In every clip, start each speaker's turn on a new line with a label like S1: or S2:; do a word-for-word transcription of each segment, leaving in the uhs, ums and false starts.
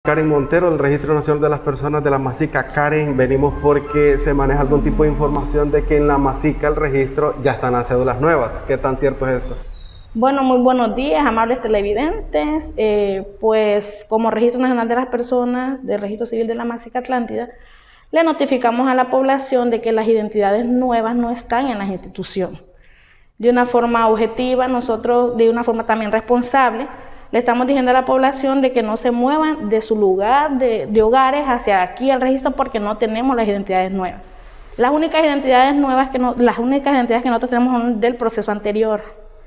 S1: Karen Montero, del Registro Nacional de las Personas de la Masica. Karen, venimos porque se maneja algún tipo de información de que en la Masica, el registro, ya están las cédulas nuevas. ¿Qué tan cierto es esto?
S2: Bueno, muy buenos días, amables televidentes. Eh, pues como Registro Nacional de las Personas del Registro Civil de la Masica Atlántida, le notificamos a la población de que las identidades nuevas no están en las instituciones. De una forma objetiva, nosotros de una forma también responsable, le estamos diciendo a la población de que no se muevan de su lugar, de, de hogares hacia aquí al registro, porque no tenemos las identidades nuevas. Las únicas identidades nuevas que no, las únicas identidades que nosotros tenemos son del proceso anterior.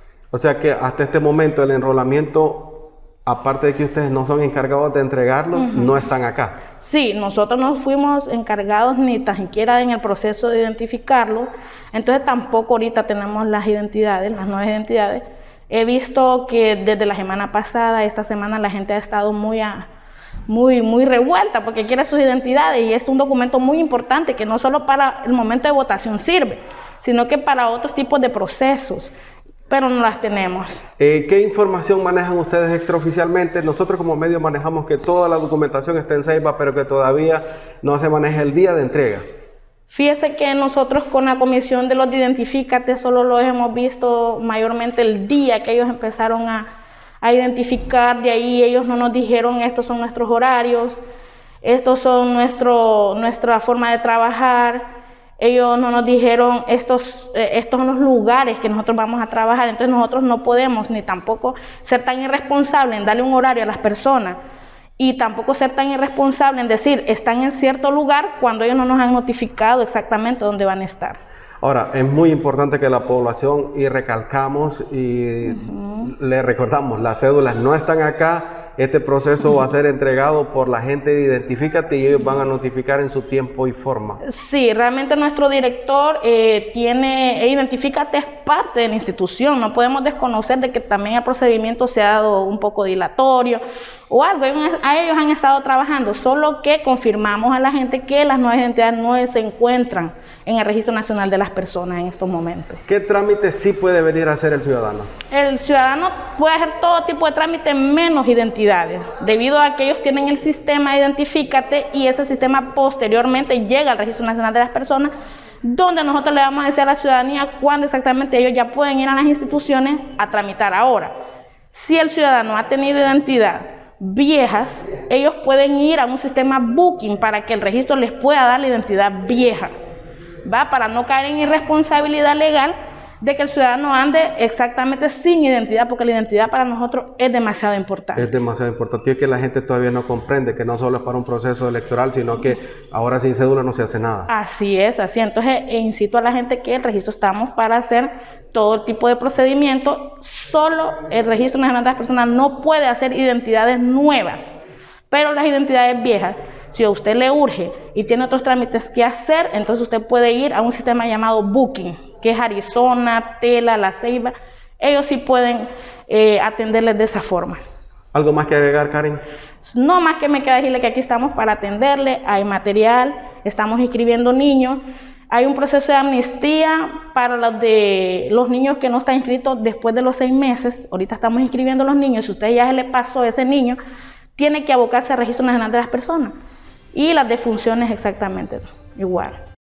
S1: O sea que hasta este momento el enrolamiento, aparte de que ustedes no son encargados de entregarlo, uh-huh. no están acá.
S2: Sí, nosotros no fuimos encargados ni tan siquiera en el proceso de identificarlo, entonces tampoco ahorita tenemos las identidades, las nuevas identidades. He visto que desde la semana pasada, esta semana, la gente ha estado muy, a, muy, muy revuelta porque quiere sus identidades, y es un documento muy importante que no solo para el momento de votación sirve, sino que para otros tipos de procesos, pero no las tenemos.
S1: Eh, ¿Qué información manejan ustedes extraoficialmente? Nosotros como medio manejamos que toda la documentación está en Ceiba, pero que todavía no se maneja el día de entrega.
S2: Fíjese que nosotros con la comisión de los de Identifícate solo lo hemos visto mayormente el día que ellos empezaron a, a identificar. De ahí ellos no nos dijeron estos son nuestros horarios, estos son nuestro, nuestra forma de trabajar. Ellos no nos dijeron estos, eh, estos son los lugares que nosotros vamos a trabajar. Entonces nosotros no podemos ni tampoco ser tan irresponsables en darle un horario a las personas, y tampoco ser tan irresponsable en decir están en cierto lugar cuando ellos no nos han notificado exactamente dónde van a estar.
S1: Ahora, es muy importante que la población, y recalcamos y uh-huh. le recordamos, las cédulas no están acá. Este proceso uh-huh. va a ser entregado por la gente de Identifícate y ellos van a notificar en su tiempo y forma.
S2: Sí, realmente nuestro director eh, tiene, Identifícate es parte de la institución. No podemos desconocer de que también el procedimiento se ha dado un poco dilatorio o algo. A ellos han estado trabajando, solo que confirmamos a la gente que las nuevas identidades no se encuentran en el Registro Nacional de las Personas en estos momentos.
S1: ¿Qué trámite sí puede venir a hacer el ciudadano?
S2: El ciudadano puede hacer todo tipo de trámite menos identidades, debido a que ellos tienen el sistema Identifícate, y ese sistema posteriormente llega al Registro Nacional de las Personas, donde nosotros le vamos a decir a la ciudadanía cuándo exactamente ellos ya pueden ir a las instituciones a tramitar. Ahora, si el ciudadano ha tenido identidad viejas, ellos pueden ir a un sistema Booking para que el registro les pueda dar la identidad vieja, ¿va? Para no caer en irresponsabilidad legal de que el ciudadano ande exactamente sin identidad, porque la identidad para nosotros es demasiado importante.
S1: Es demasiado importante, y es que la gente todavía no comprende que no solo es para un proceso electoral, sino que ahora sin cédula no se hace nada.
S2: Así es, así. Entonces, e incito a la gente que el registro estamos para hacer todo tipo de procedimiento. Solo el Registro Nacional de las Personas no puede hacer identidades nuevas, pero las identidades viejas, si a usted le urge y tiene otros trámites que hacer, entonces usted puede ir a un sistema llamado Booking, que es Arizona, Tela, La Ceiba. Ellos sí pueden eh, atenderles de esa forma.
S1: ¿Algo más que agregar, Karen?
S2: No más que me queda decirle que aquí estamos para atenderle. Hay material, estamos inscribiendo niños. Hay un proceso de amnistía para los, de, los niños que no están inscritos después de los seis meses. Ahorita estamos inscribiendo a los niños. Si a usted ya se le pasó ese niño, tiene que abocarse al Registro Nacional de las Personas. Y las defunciones exactamente igual.